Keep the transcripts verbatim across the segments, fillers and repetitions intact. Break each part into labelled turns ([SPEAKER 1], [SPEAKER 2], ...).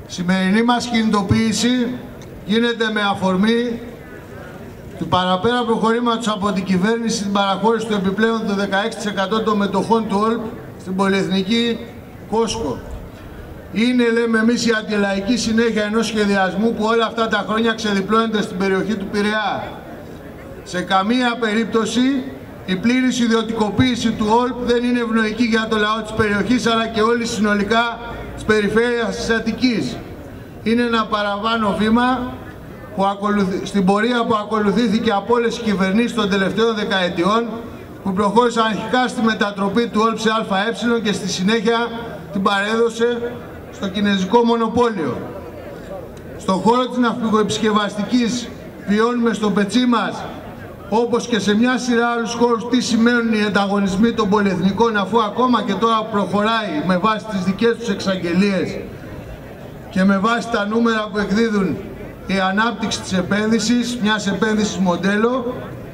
[SPEAKER 1] Σημερινή μας κινητοποίηση γίνεται με αφορμή του παραπέρα προχωρήματος από την κυβέρνηση στην παραχώρηση του επιπλέον του δεκαέξι τοις εκατό των μετοχών του ΟΛΠ στην πολυεθνική Κόσκο. Είναι, λέμε εμείς, η αντιλαϊκή συνέχεια ενός σχεδιασμού που όλα αυτά τα χρόνια ξεδιπλώνεται στην περιοχή του Πειραιά. Σε καμία περίπτωση η πλήρης ιδιωτικοποίηση του ΟΛΠ δεν είναι ευνοϊκή για το λαό της περιοχής, αλλά και όλη συνολικά της περιφέρειας της Αττικής. Είναι ένα παραπάνω βήμα που ακολουθ... στην πορεία που ακολουθήθηκε από όλες τις κυβερνήσεις των τελευταίων δεκαετιών, που προχώρησαν αρχικά στη μετατροπή του ΟΛΠ σε ΑΕ και στη συνέχεια την παρέδωσε στο κινέζικο μονοπόλιο. Στον χώρο της ναυπηγοεπισκευαστικής βιώνουμε στο πετσί μας, όπως και σε μια σειρά άλλους χώρους, τι σημαίνουν οι ανταγωνισμοί των πολυεθνικών, αφού ακόμα και τώρα προχωράει με βάση τις δικές τους εξαγγελίες και με βάση τα νούμερα που εκδίδουν η ανάπτυξη της επένδυσης, μιας επένδυσης μοντέλο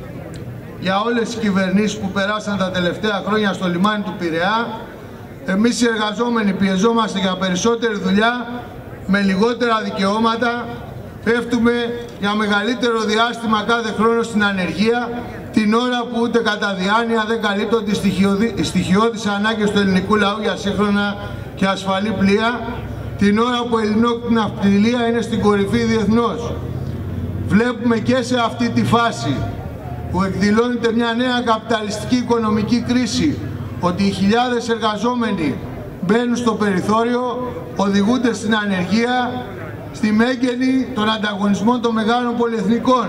[SPEAKER 1] για όλες τις κυβερνήσεις που περάσαν τα τελευταία χρόνια στο λιμάνι του Πειραιά. Εμείς οι εργαζόμενοι πιεζόμαστε για περισσότερη δουλειά με λιγότερα δικαιώματα, πέφτουμε για μεγαλύτερο διάστημα κάθε χρόνο στην ανεργία, την ώρα που ούτε κατά διάνοια δεν καλύπτονται οι στοιχειώδεις ανάγκες του ελληνικού λαού για σύγχρονα και ασφαλή πλοία, την ώρα που η ελληνική ναυτιλία είναι στην κορυφή διεθνώς. Βλέπουμε και σε αυτή τη φάση που εκδηλώνεται μια νέα καπιταλιστική οικονομική κρίση ότι οι χιλιάδες εργαζόμενοι μπαίνουν στο περιθώριο, οδηγούνται στην ανεργία, στη μέγενη των ανταγωνισμών των μεγάλων πολυεθνικών.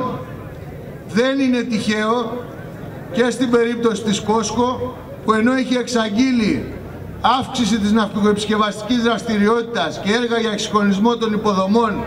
[SPEAKER 1] Δεν είναι τυχαίο και στην περίπτωση της Κόσκο, που ενώ έχει εξαγγείλει αύξηση της ναυπηγοεπισκευαστικής δραστηριότητας και έργα για εξυγχρονισμό των υποδομών,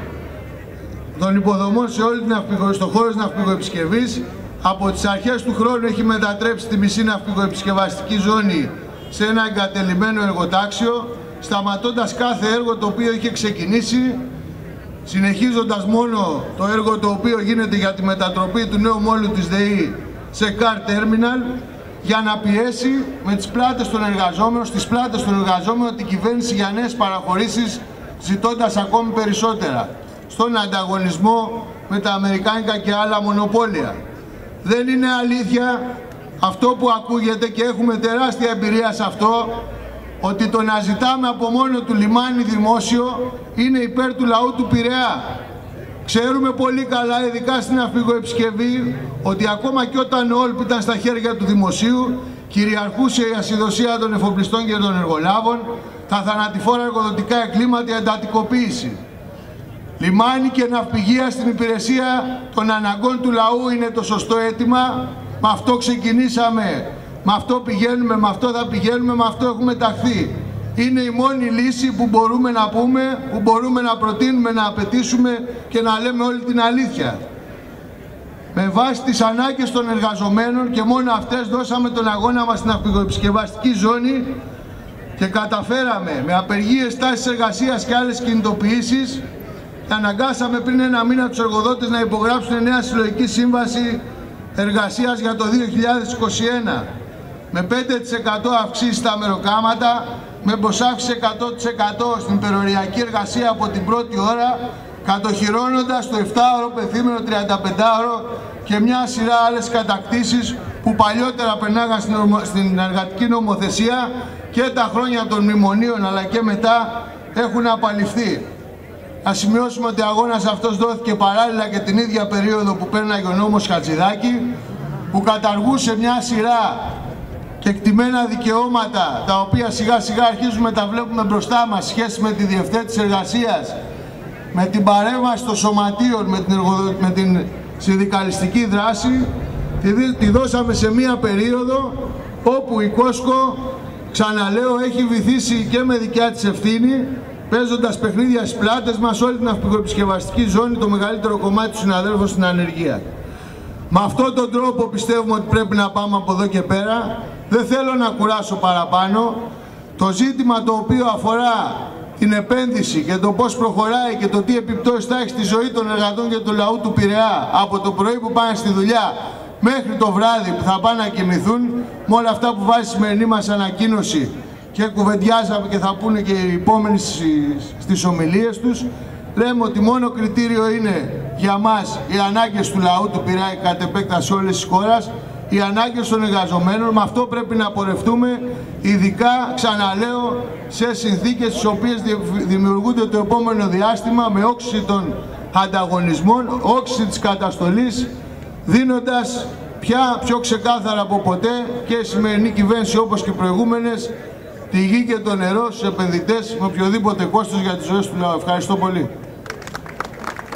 [SPEAKER 1] των υποδομών σε όλη την ναυπηγο, στο χώρο της ναυπηγοεπισκευής, από τις αρχές του χρόνου έχει μετατρέψει τη μισή ναυπηγοεπισκευαστική ζώνη σε ένα εγκατελειμμένο εργοτάξιο, σταματώντας κάθε έργο το οποίο είχε ξεκινήσει, συνεχίζοντας μόνο το έργο το οποίο γίνεται για τη μετατροπή του νέου μόλου της ΔΕΗ σε car terminal, για να πιέσει με τις πλάτες των εργαζόμενων, στις πλάτες των εργαζόμενων την κυβέρνηση για νέες παραχωρήσεις, ζητώντας ακόμη περισσότερα στον ανταγωνισμό με τα αμερικάνικα και άλλα μονοπόλια. Δεν είναι αλήθεια αυτό που ακούγεται, και έχουμε τεράστια εμπειρία σε αυτό, ότι το να ζητάμε από μόνο του λιμάνι δημόσιο είναι υπέρ του λαού του Πειραιά. Ξέρουμε πολύ καλά, ειδικά στην ναυπηγοεπισκευή, ότι ακόμα και όταν ο ΟΛΠ ήταν στα χέρια του δημοσίου, κυριαρχούσε η ασυδοσία των εφοπλιστών και των εργολάβων, τα θανατηφόρα εργοδοτικά εγκλήματα, η εντατικοποίηση. Λιμάνι και ναυπηγεία στην υπηρεσία των αναγκών του λαού είναι το σωστό αίτημα. Με αυτό ξεκινήσαμε, με αυτό πηγαίνουμε, με αυτό θα πηγαίνουμε, με αυτό έχουμε ταχθεί. Είναι η μόνη λύση που μπορούμε να πούμε, που μπορούμε να προτείνουμε, να απαιτήσουμε και να λέμε όλη την αλήθεια. Με βάση τις ανάγκες των εργαζομένων και μόνο αυτές δώσαμε τον αγώνα μας στην ναυπηγοεπισκευαστική ζώνη και καταφέραμε με απεργίες, τάσεις εργασίας και άλλες κινητοποιήσεις, και αναγκάσαμε πριν ένα μήνα τους εργοδότες να υπογράψουν νέα συλλογική σύμβαση εργασίας για το δύο χιλιάδες είκοσι ένα. Με πέντε τοις εκατό αυξήσεις στα μεροκάματα, με προσάυξηση εκατό τοις εκατό στην υπεροριακή εργασία από την πρώτη ώρα, κατοχυρώνοντας το επτάωρο, πενθήμερο, τριανταπεντάωρο και μια σειρά άλλες κατακτήσεις που παλιότερα περνάγαν στην εργατική νομοθεσία, και τα χρόνια των μνημονίων αλλά και μετά έχουν απαλληφθεί. Να σημειώσουμε ότι ο αγώνας αυτός δόθηκε παράλληλα και την ίδια περίοδο που πέρναγε ο νόμος Χατζηδάκη, που καταργούσε μια σειρά κεκτημένα δικαιώματα, τα οποία σιγά σιγά αρχίζουμε τα βλέπουμε μπροστά μας, σχέση με τη διευθέτηση εργασίας, με την παρέμβαση των σωματείων, με την, εργοδο... με την συνδικαλιστική δράση. Τη, τη δώσαμε σε μια περίοδο όπου η Κόσκο, ξαναλέω, έχει βυθίσει και με δικιά της ευθύνη, παίζοντας παιχνίδια στις πλάτες μας όλη την ναυπηγοεπισκευαστική ζώνη, το μεγαλύτερο κομμάτι του συναδέλφου στην ανεργία. Με αυτόν τον τρόπο πιστεύουμε ότι πρέπει να πάμε από εδώ και πέρα. Δεν θέλω να κουράσω παραπάνω. Το ζήτημα το οποίο αφορά την επένδυση και το πώς προχωράει και το τι επιπτώσεις θα έχει στη ζωή των εργατών και του λαού του Πειραιά, από το πρωί που πάνε στη δουλειά μέχρι το βράδυ που θα πάνε να κοιμηθούν, με όλα αυτά που βάζει η σημερινή μας ανακοίνωση και κουβεντιάζαμε και θα πούνε και οι επόμενοι στις ομιλίες τους, λέμε ότι μόνο κριτήριο είναι για μας οι ανάγκες του λαού του Πειραιά, κατ' επέκταση όλης της χώρας, οι ανάγκες των εργαζομένων. Με αυτό πρέπει να πορευτούμε, ειδικά, ξαναλέω, σε συνθήκες τις οποίες δημιουργούνται το επόμενο διάστημα με όξυση των ανταγωνισμών, όξυση της καταστολής, δίνοντας πια πιο ξεκάθαρα από ποτέ και η σημερινή κυβέρνηση όπως και οι προηγούμενες τη γη και το νερό στους επενδυτές με οποιοδήποτε κόστος για τις ζωές του λαού. Ευχαριστώ πολύ.